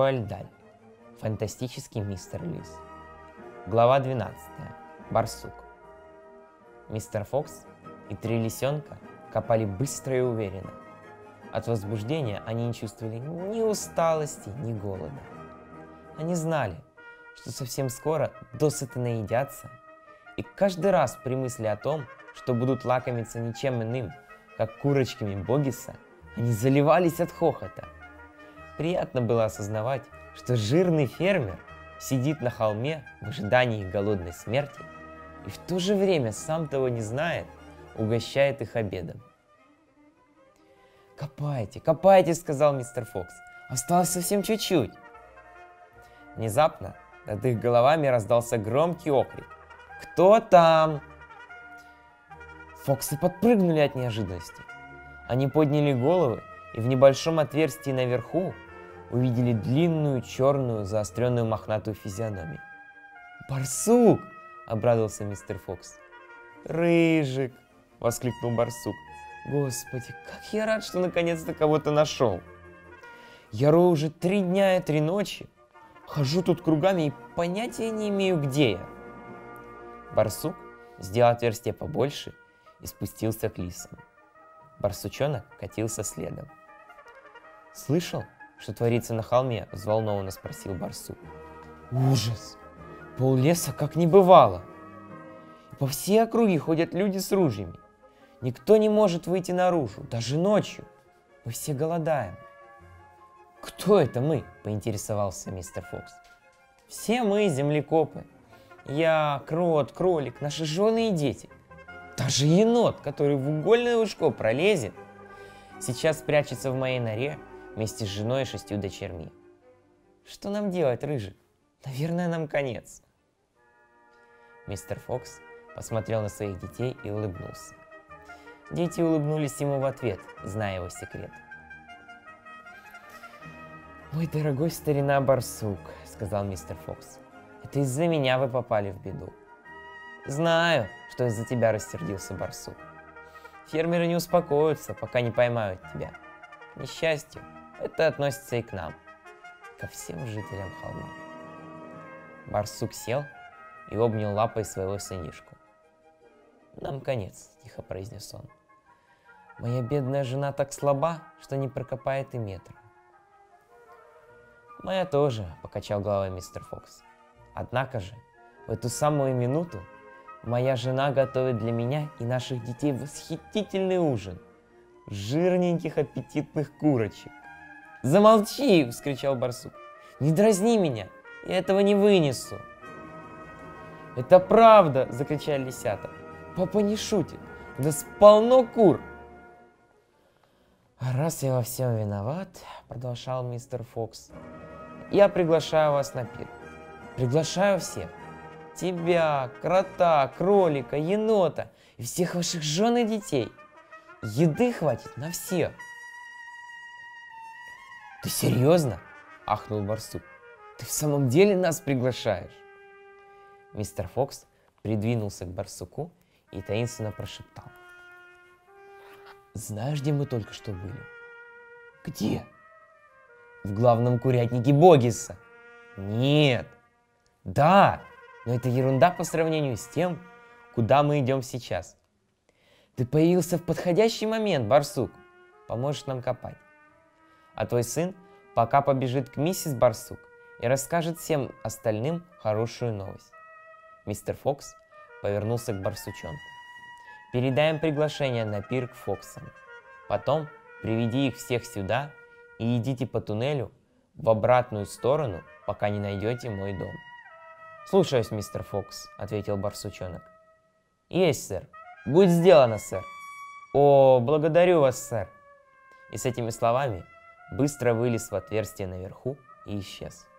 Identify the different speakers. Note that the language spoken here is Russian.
Speaker 1: Роальд Даль. Фантастический мистер Лис. Глава 12. Барсук. Мистер Фокс и три лисенка копали быстро и уверенно. От возбуждения они не чувствовали ни усталости, ни голода. Они знали, что совсем скоро досыта наедятся, и каждый раз при мысли о том, что будут лакомиться ничем иным, как курочками Богиса, они заливались от хохота. Приятно было осознавать, что жирный фермер сидит на холме в ожидании голодной смерти и в то же время, сам того не знает, угощает их обедом. «Копайте, копайте», — сказал мистер Фокс. «Осталось совсем чуть-чуть». Внезапно над их головами раздался громкий окрик. «Кто там?» Фоксы подпрыгнули от неожиданности. Они подняли головы и в небольшом отверстии наверху увидели длинную, черную, заостренную мохнатую физиономию. «Барсук!» — обрадовался мистер Фокс. «Рыжик!» — воскликнул барсук. «Господи, как я рад, что наконец-то кого-то нашел! Я рою уже 3 дня и 3 ночи, хожу тут кругами и понятия не имею, где я!» Барсук сделал отверстие побольше и спустился к лисам. Барсучонок катился следом. «Слышал, что творится на холме?» — взволнованно спросил барсук. «Ужас! Пол леса как не бывало! И по всей округе ходят люди с ружьями. Никто не может выйти наружу, даже ночью. Мы все голодаем». «Кто это мы?» — поинтересовался мистер Фокс. «Все мы землекопы. Я, крот, кролик, наши жены и дети. Даже енот, который в угольное ушко пролезет, сейчас прячется в моей норе вместе с женой и 6 дочерьми. Что нам делать, Рыжик? Наверное, нам конец». Мистер Фокс посмотрел на своих детей и улыбнулся. Дети улыбнулись ему в ответ, зная его секрет. «Мой дорогой старина барсук», — сказал мистер Фокс, — «это из-за меня вы попали в беду». «Знаю, что из-за тебя рассердился барсук. Фермеры не успокоятся, пока не поймают тебя. К несчастью, это относится и к нам, ко всем жителям холма». Барсук сел и обнял лапой своего сынишку. «Нам конец», — тихо произнес он. «Моя бедная жена так слаба, что не прокопает и метра». «Моя тоже», — покачал головой мистер Фокс. «Однако же, в эту самую минуту моя жена готовит для меня и наших детей восхитительный ужин. Жирненьких аппетитных курочек». «Замолчи!» — вскричал барсук. «Не дразни меня! Я этого не вынесу!» «Это правда!» — закричали лисята. «Папа не шутит! У нас полно кур!» «А раз я во всем виноват, — продолжал мистер Фокс, — я приглашаю вас на пир. Приглашаю всех. Тебя, крота, кролика, енота и всех ваших жен и детей. Еды хватит на всех». «Ты серьезно?» — ахнул барсук. «Ты в самом деле нас приглашаешь?» Мистер Фокс придвинулся к барсуку и таинственно прошептал. «Знаешь, где мы только что были?» «Где?» «В главном курятнике Богиса». «Нет». «Да, но это ерунда по сравнению с тем, куда мы идем сейчас. Ты появился в подходящий момент, барсук. Поможешь нам копать. А твой сын пока побежит к миссис Барсук и расскажет всем остальным хорошую новость». Мистер Фокс повернулся к барсучонку. «Передай им приглашение на пир к Фоксам. Потом приведи их всех сюда и идите по туннелю в обратную сторону, пока не найдете мой дом». «Слушаюсь, мистер Фокс», — ответил барсучонок. «Есть, сэр. Будет сделано, сэр». «О, благодарю вас, сэр». И с этими словами быстро вылез в отверстие наверху и исчез.